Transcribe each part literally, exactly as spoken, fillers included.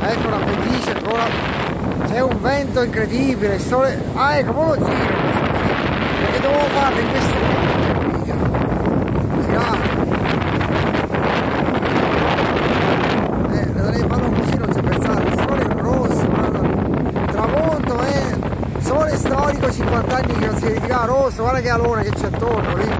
ecco la pendice ancora, c'è un vento incredibile, il sole, ah ecco, poi lo giro, perché dovevo farlo in questo video, girato, eh, dovrei farlo così, non ci pensate, il sole è rosso, guarda, tramonto, eh, sole storico, cinquanta anni che non si vediva rosso, guarda che alone che c'è attorno lì,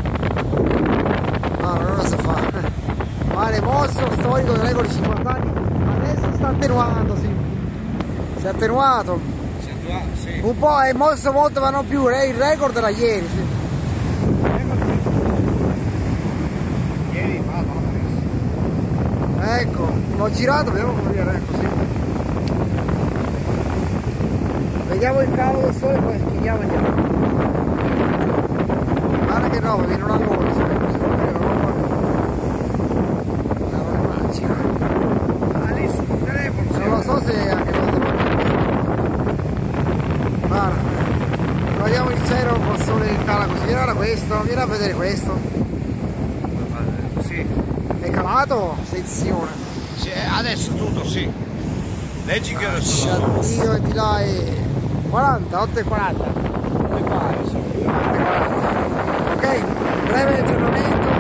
no, non lo so fare, mare mosso storico dei record cinquanta anni, adesso sta attenuando, sì. Si è attenuato. Si è attenuato, sì. Un po' è mosso molto ma non più, è il record era ieri, sì. Ieri madonna. Ecco, l'ho girato, vediamo come viene, ecco, sì. Vediamo il calo del sole e poi chiudiamo e andiamo. Guarda che roba, viene una luce, ecco, si può vedere, non lo immagino. Ah, lì sul telefono. Non lo so se anche guarda, guardiamo il cielo col sole che cala così, guarda questo, vieni a vedere questo. Sì. È calato? Sezione. Sì, adesso tutto sì. Leggi che ore sono. Dio e di là è quaranta, otto e quaranta. Come fai? Ok, breve aggiornamento.